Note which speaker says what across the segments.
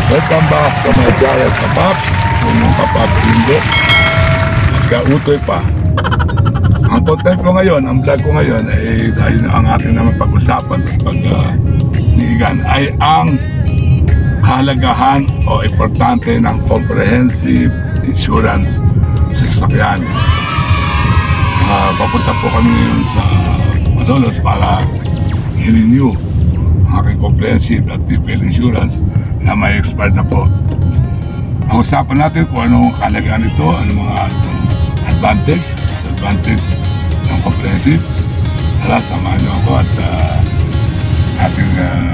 Speaker 1: Welcome back to my channel Kapaps. Kung yung Kapaps hindi, magka-utoy pa. Ang content ko ngayon, ang vlog ko ngayon ay dahil ang ating naman pag-usapan pag-niigan ay ang halagahan o importante ng comprehensive insurance sa sasakyan. Papunta po kami ngayon sa Malolos para i-renew ang aking comprehensive at TPL insurance na may expired na po. Ang usapan natin kung anong kalagahan ito, ano mga advantage, disadvantage ng comprehensive. Tara, samahan niyo ako at ating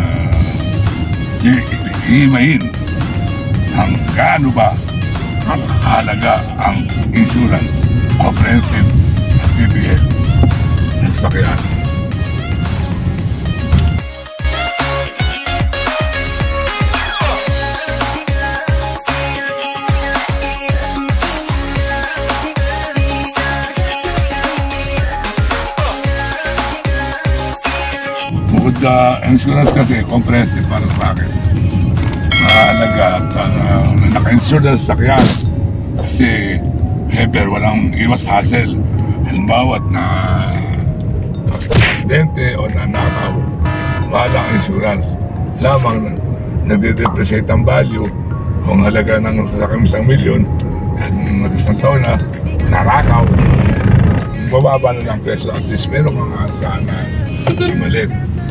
Speaker 1: iimahin ang gaano ba ang halaga ang insurance, comprehensive at TPL sa sasakyan. Bukod sa insurance kasi, comprehensive para sa akin. Mahalaga at naka-insure na sa sakyan. Kasi, heber, walang iwas hassle. Halimbawa na aksidente o nanakaw, mahal ang insurance. Lamang nagde-depreciate ang value. Kung halaga ng sasakyan 1 milyon, at mag-isang taon na, narakaw. Bababa na lang presyo, at least meron mga sana malit.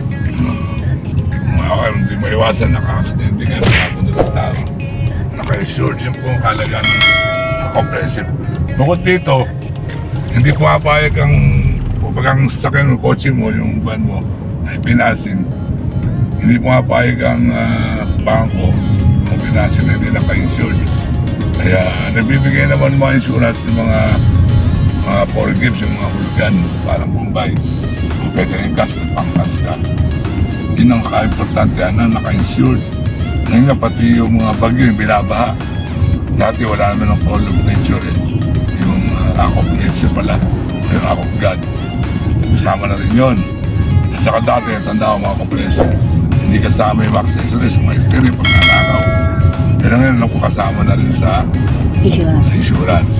Speaker 1: Hindi maiwasan naka-accidente ka na ng tao. Naka-insured yung kung halaga ng comprehensive. Bukod dito, hindi pumapayag ang sasakyan ng kotse mo, yung van mo, ay pinasin. Hindi pumapayag ang bangko kung pinasin na hindi naka-insured. Kaya nagbibigay naman mga insurance ng mga foreign gifts, yung mga hulugan, parang Bombay. Pwede rin cash at pang-cash ka. Yun ang ka-importante na naka-insured. Ngayon nga pati yung mga bagyo yung binabaha. Dati wala naman ng call of nature yung act of nature pala, yung act of God. Kasama na rin yun. At saka dati, tanda ko mga comprehensive, hindi kasama yung accessories, mga exterior pag nanakaw. Pero ngayon lang po kasama na rin sa insurance.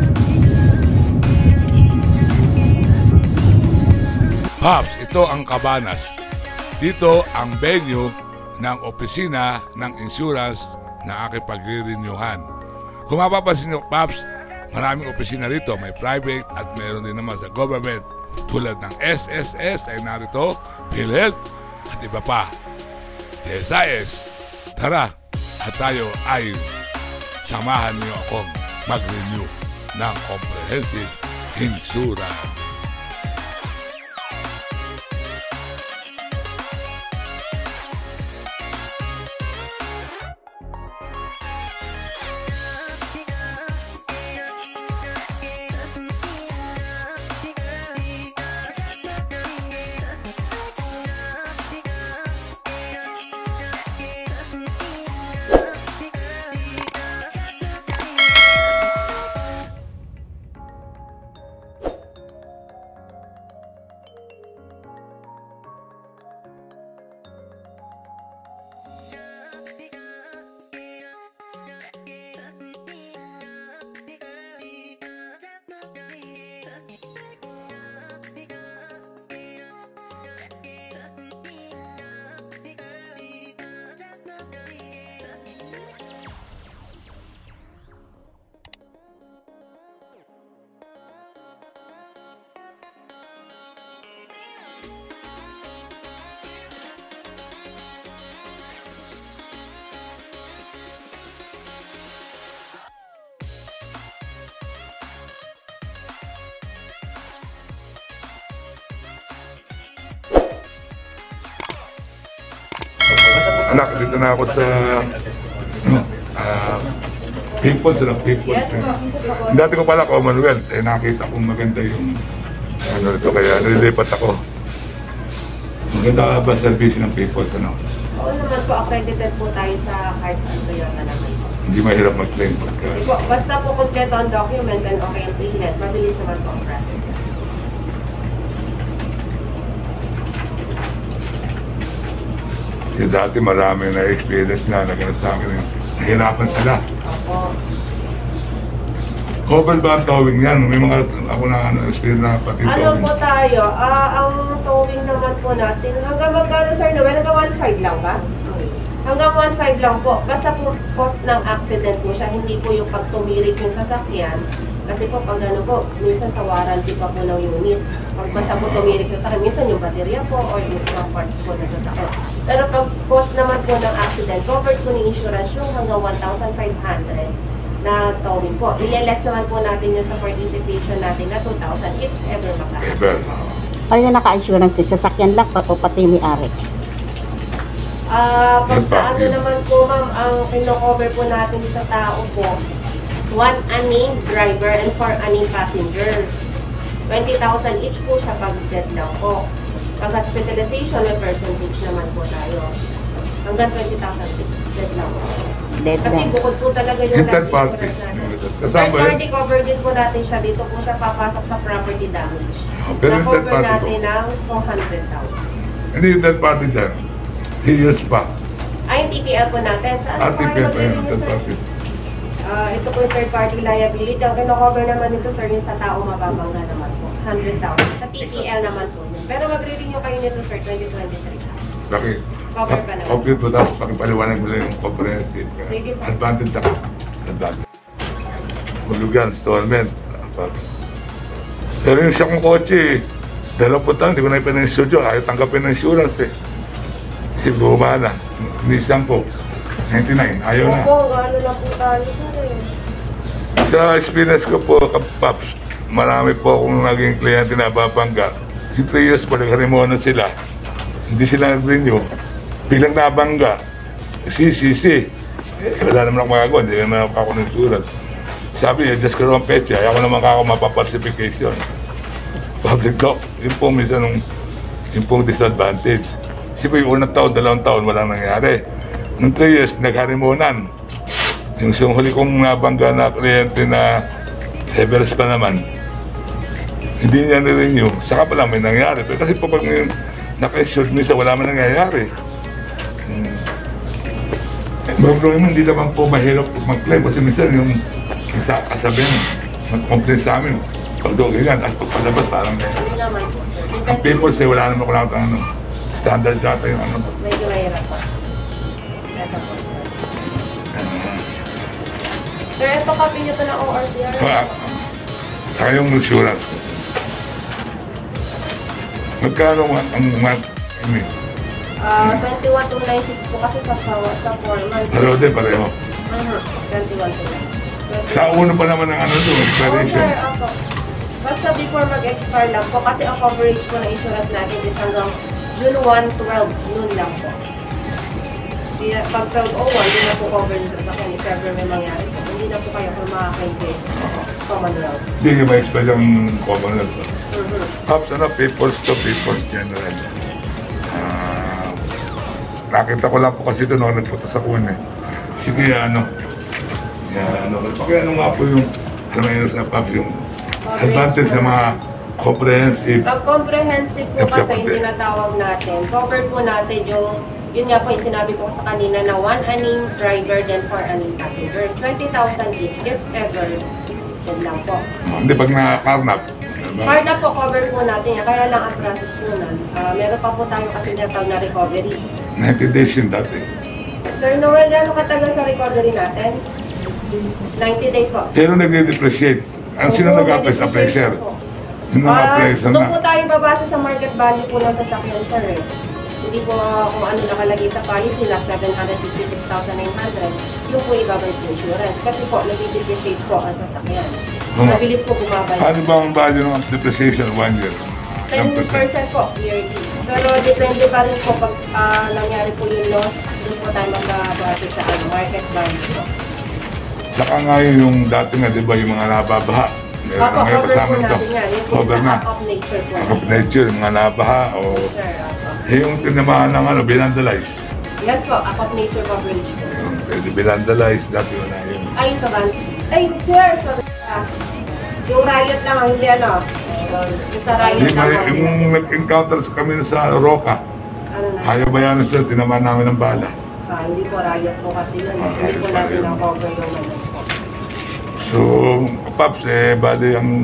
Speaker 1: Pops, ito ang Cabanas. Dito ang venue ng opisina ng insurance na aking pagre-renewhan. Kung mapapansin nyo, Pops, maraming opisina rito. May private at meron din naman sa government. Tulad ng SSS ay narito, PhilHealth at iba pa. SIS, tara at tayo ay samahan niyo akong mag-renew ng comprehensive insurance. Anak, dito na ako sa Peoples. Dati ko pala Commonwealth, nakita kong maganda yung ito, kaya nililipat ako. Maganda ba service ng Peoples, ano?
Speaker 2: Oo naman po, accredited po tayo sa cards ng Toyota naman po.
Speaker 1: Hindi mahirap mag-claim.
Speaker 2: Basta po kompleto ang documents and okay ang PhilHealth, mabilis naman po ang process.
Speaker 1: Kasi dati marami na experience na nagano sa akin. Nahirapan sila.
Speaker 2: Opo.
Speaker 1: Covered ba ang towing yan? May mga ako na experience na pati
Speaker 2: Ano
Speaker 1: towing.
Speaker 2: po tayo? Ang towing naman po natin, hanggang magkano Sir Noel? Hanggang 1.5 lang ba? Hanggang 1.5 lang po. Basta po cost ng accident po siya, hindi po yung pag tumirik yung sasakyan. Kasi po pag ano po, minsan sa warranty pa po ng unit. Pag basta po tumirik yung sasakyan, minsan yung baterya po or yung mga parts po na sasakyan. Pero pag cost naman po ng accident, covered po ng insurance yung hanggang 1,500 na towing po. Ile-less naman po natin yung sa participation natin na 2,000 if ever makakasya.
Speaker 1: Ever.
Speaker 3: Ano yung naka-insurance yung sasakyan lang o pati may-ari?
Speaker 2: Pag sa ano naman po ma'am, ang pino-cover po natin sa tao po, 1 unnamed driver and 4 unnamed passenger. 20,000 each po siya pag death lang po. Pag hospitalization, may percentage naman po tayo. Hanggang 20,000 each death lang po.
Speaker 3: Dead
Speaker 2: Kasi
Speaker 3: lang.
Speaker 2: bukod po talaga yung
Speaker 1: Yung third party. Kasama
Speaker 2: Third
Speaker 1: yun?
Speaker 2: party cover din po natin siya. Dito po siya papasok sa property damage.
Speaker 1: Pero yung third
Speaker 2: Na-cover
Speaker 1: party ko.
Speaker 2: natin ng 200,000.
Speaker 1: Hindi yung third party dyan. He used pa.
Speaker 2: Ay, yung TPL po natin. Saan po kayo
Speaker 1: TPL pa yun,
Speaker 2: mag-review,
Speaker 1: third
Speaker 2: sir?
Speaker 1: party.
Speaker 2: Ito po yung third party liability. Ang kino-cover naman ito, sir, yung sa tao mababangga naman po. 100,000. Sa TPL naman po yun. Pero mag-renew kayo nito, sir, 2023.
Speaker 1: Bakit?
Speaker 2: Cover pa naman.
Speaker 1: Copy po tapos pakipaliwanag mo lang yung comprehensive.
Speaker 2: Sige po.
Speaker 1: Advantage sa advantage. Hulugan, installment. Pero yung siya kong kotse, 2 taon, hindi ko na ipin-insure yun. Ayaw tanggapin ng insurance eh. Si Bumana, Nissan po, 99, ayaw na.
Speaker 2: Opo, ano lang po tayo, sir, eh.
Speaker 1: Sa experience ko po, Paps, marami po akong naging kliyente na babangga. Yung 3 years po, nagharimono sila. Hindi sila nag-renew. Bilang nabangga, CCC. Wala naman ako magagawa, hindi naman ako ng insurance. Sabi niya, just karoon peche, ayaw ko naman ako mapapalsification. Public doc, yun po minsan yung pong disadvantage. Kasi po yung unang taon, 2 taon, walang nangyari. Nung 3 years, nagharimunan. Yung huli kong nabangga na kliyente na Everest pa naman, hindi niya nirenew, saka pa lang may nangyari. Pero kasi po pag naka-insured minsan, wala man nangyayari. Bro, hindi naman po mahirap mag-claim kasi minsan yung sasabihin, mag-complain sa amin. Pag doon ganyan, at pagpalabas parang may...
Speaker 2: Hindi naman po, sir.
Speaker 1: Ang people say wala naman ko lang ano, standard data yung ano.
Speaker 2: Medyo mahirap po. Ito po, sir. Sir, ito copy nyo ito ng ORCR.
Speaker 1: Saka yung insurance. Magkano ang month?
Speaker 2: 21,296 po kasi sa 4 months.
Speaker 1: Pero din pareho.
Speaker 2: 21,296.
Speaker 1: Sa uno pa naman ang ano doon, expiration.
Speaker 2: Sir, ako. Basta before mag-expire lang po kasi ang coverage po ng insurance natin is hanggang June 1, 12, noon lang po. Pag 12/01, hindi na po cover nito sa kanya. If ever may mangyari po, hindi na po kayo kung makakaintay Commonwealth.
Speaker 1: Hindi niya ma-expire yung Commonwealth. Pops, ano, People's to People's General. Nakita ko lang po kasi doon, nagpunta sa kuwan eh. Sige, ano, ano nga po yung, sa Pops, yung advantage sa mga comprehensive.
Speaker 2: Pag comprehensive po kasi yung tinatawag natin, cover po natin yung, yun nga po yung sinabi ko sa kanina na 1 unnamed driver then 4 unnamed passengers. 20,000 each if ever. Yan lang po.
Speaker 1: Hindi pag na-carnap.
Speaker 2: Hard na po cover po natin yan. Kaya lang ang process po nun. Meron pa po tayo kasi natawag na recovery.
Speaker 1: 90 days yun dati.
Speaker 2: Sir Noel, gano'ng katagal sa recovery natin? 90 days po.
Speaker 1: Pero nag-depreciate. Ang sino nag-apply sa pressure? Yung nag-apply sa
Speaker 2: Doon po tayo babase sa market value po ng sasakyan, sir. Hindi po kung ano nakalagay sa policy na 756,900. Yung po i-cover sa insurance. Kasi po, nag-depreciate po ang sasakyan. Mabilis po bumabalik.
Speaker 1: Ano ba ang value ng depreciation 1 year?
Speaker 2: 10% po yearly. Pero depende pa rin po pag nangyari po yung loss, doon po tayo mag-base sa market value po.
Speaker 1: Saka nga yung dati nga, di ba, yung mga nababaha. Meron
Speaker 2: Opo,
Speaker 1: na ngayon
Speaker 2: cover po
Speaker 1: kasama ito.
Speaker 2: natin yan. Yung po
Speaker 1: Cover
Speaker 2: sa
Speaker 1: na.
Speaker 2: act of nature po.
Speaker 1: Act of nature, yung mga nabaha o
Speaker 2: Sir, opo.
Speaker 1: yung tinamahan ng ano, binandalize.
Speaker 2: Yes po, act of nature coverage po.
Speaker 1: Pwede binandalize, dati yun na yun.
Speaker 2: Ay, sa van. Ay, sir, sorry. Yung riot lang, hindi ano. Yung sa riot
Speaker 1: Yung,
Speaker 2: lang.
Speaker 1: yung nag-encounter kami sa Roca,
Speaker 2: Ano na?
Speaker 1: Ayaw ba yan, sir? Tinamaan namin ng bala.
Speaker 2: Hindi po, riot po kasi yun. Hindi po natin na-cover yung ano po.
Speaker 1: So, Paps, bali ang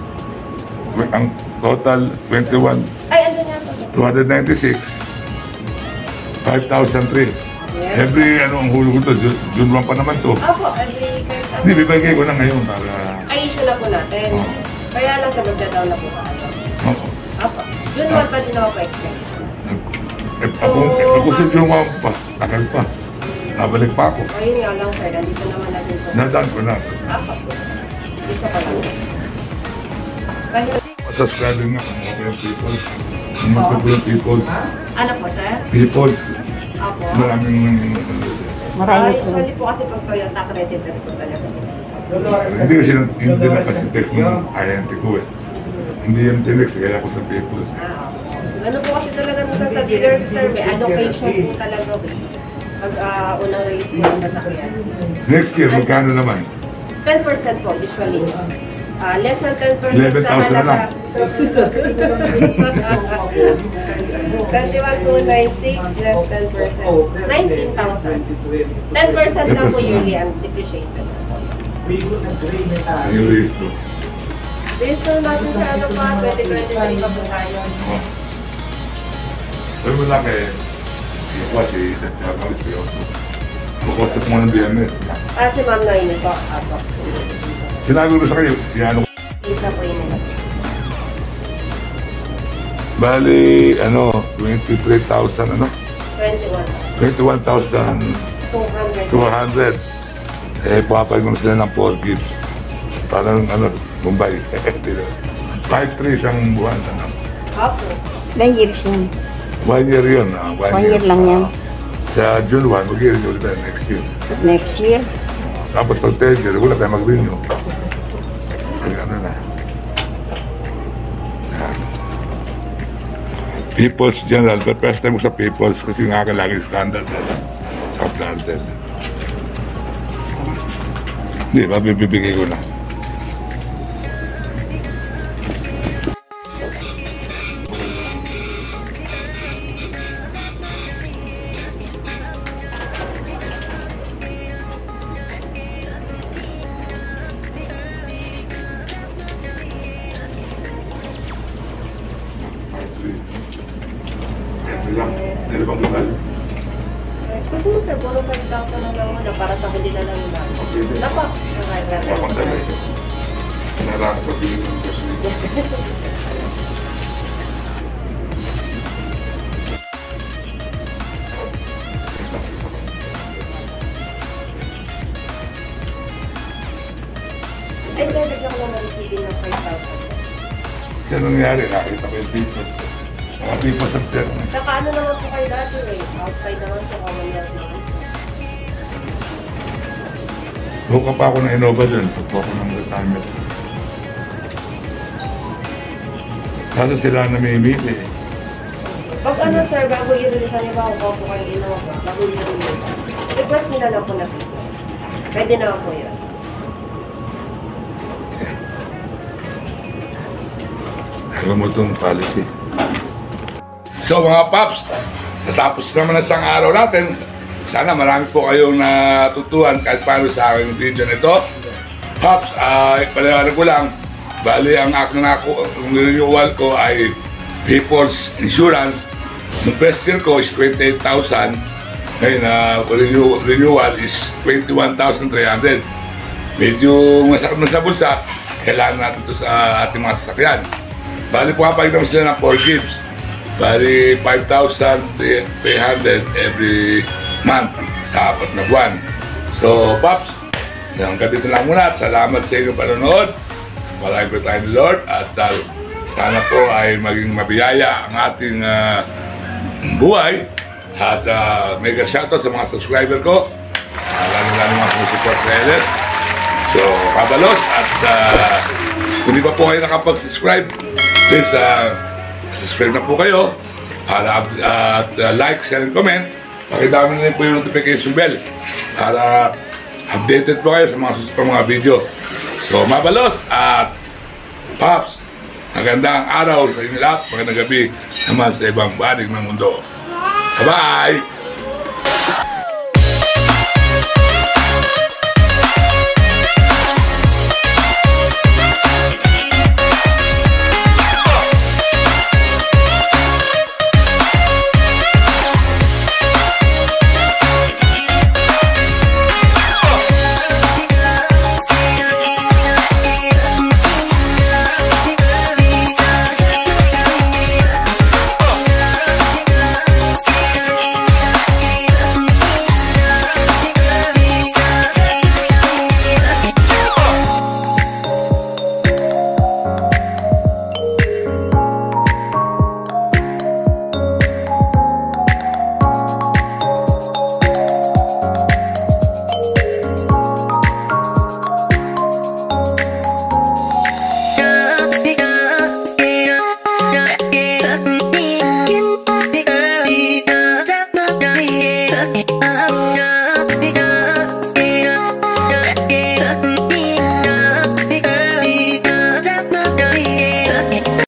Speaker 1: total 21,
Speaker 2: Ay, ano nga po?
Speaker 1: 296, 5,003.
Speaker 2: Yes.
Speaker 1: Every ang huli ko to, June 1 pa naman to.
Speaker 2: Opo, every first
Speaker 1: Hindi, bibigay ko na ngayon para...
Speaker 2: Ay, issue na po natin.
Speaker 1: Oo.
Speaker 2: Kaya lang sa magdadaw na po pa.
Speaker 1: Oo.
Speaker 2: Opo. June 1 pa din ako pa-expect.
Speaker 1: Ako sa June 1 pa, takal pa. Nabalik pa ako.
Speaker 2: Ayun nga lang, sir. Nandito naman natin po.
Speaker 1: Nadaan ko na.
Speaker 2: Opo. Dito pa lang. Kaya,
Speaker 1: Subscribing nga kung mga people. Kung mga people.
Speaker 2: ano po, sir?
Speaker 1: People.
Speaker 2: Opo.
Speaker 1: Maraming
Speaker 3: Marami po.
Speaker 2: Usually po kasi pag Toyota creditor po talaga sila.
Speaker 1: hindi kasi hindi na kasi text ng INT ko eh. Hindi yung tinext, kaya ako sa people.
Speaker 2: Ano po kasi talaga minsan sa dealer survey, allocation po talaga po. Pag unang release po ng sasakyan.
Speaker 1: Next year, magkano naman?
Speaker 2: 10% po usually. Less than 10%
Speaker 1: 11,000
Speaker 2: sa
Speaker 1: na lang.
Speaker 2: halaga. 21,296 less 10%. 19,000. 10% lang po yearly ang depreciated.
Speaker 1: Yung raise to.
Speaker 2: Based on natin sa ano pa, 2023 pa po tayo.
Speaker 1: Oh. Pero wala kay si Chamalis kayo. Bukosap mo ng BMS.
Speaker 2: Si Ma'am Noyne po. Apo.
Speaker 1: Sinabi ko sa kayo, ano?
Speaker 2: Isa po yun nila.
Speaker 1: Bali, 23,000,
Speaker 2: 21.
Speaker 1: 21,200.
Speaker 2: 200.
Speaker 1: Papag mo sila ng 4 gifts. Parang, Mumbai. 5-3 isang buwan.
Speaker 2: Apo.
Speaker 3: Ilan years yun?
Speaker 1: 1 year yun.
Speaker 3: 1 year lang yan.
Speaker 1: Sa June 1, mag-i-renew tayo next year.
Speaker 3: Next year.
Speaker 1: Tapos pag 10 year, wala tayo mag-renew. Kaya na. Yan. People's General, but first time ko sa People's kasi nga laging standard sa standard. Hindi, mabibigay ko na. Ano bang lokal?
Speaker 2: Gusto mo sir, puro 5,000 ang gawin na para sa hindi na lang yung bago. Napa.
Speaker 1: Kapag dami. Narang sa Pilipinas kasi.
Speaker 2: Ay sir, bigla ko lang na-receiving ng 5,000.
Speaker 1: Siya nangyari, nakita ko yung People's. Mga People's of Death.
Speaker 2: Saka ano naman po kayo dati eh. Outside naman sa Commonwealth naman.
Speaker 1: Buka pa ako ng Innova dun. Pagpo ako ng retirement. Kaso sila namimili eh.
Speaker 2: Pag ano sir, bago i-release niyo ba kung po kayo Innova, bago i-release, request nyo na lang po na business. Pwede naman po yun.
Speaker 1: Alam mo itong policy. So mga Paps, natapos naman ang isang araw natin. Sana marami po kayong natutuhan kahit paano sa aking video nito. Paps, paliwanag ko lang. Bali, ang aking renewal ko ay People's Insurance. Yung first year ko is 28,000. Ngayon, renewal is 21,300. Medyo masakit na sa bulsa. Kailangan natin ito sa ating mga sasakyan. Bali, pumapagita mo sila ng 4 gifts. Bali, 5,300 every month sa 4 na buwan. So, Pops, hanggang dito lang muna. Salamat sa inyong panonood. Palagi po tayo ni Lord. At sana po ay maging mabiyaya ang ating buhay. At mega shoutout sa mga subscriber ko. Lalo-lalo mga support sa LS. So, kabalos. At kung di pa po kayo nakapag-subscribe, please subscribe na po kayo at like, share, and comment. Pakidami na rin po yung notification bell para updated po kayo sa mga susunod mga video. So mabalos at Pops, magandang araw sa inyo lahat, magandang gabi naman sa ibang banig ng mundo. Bye!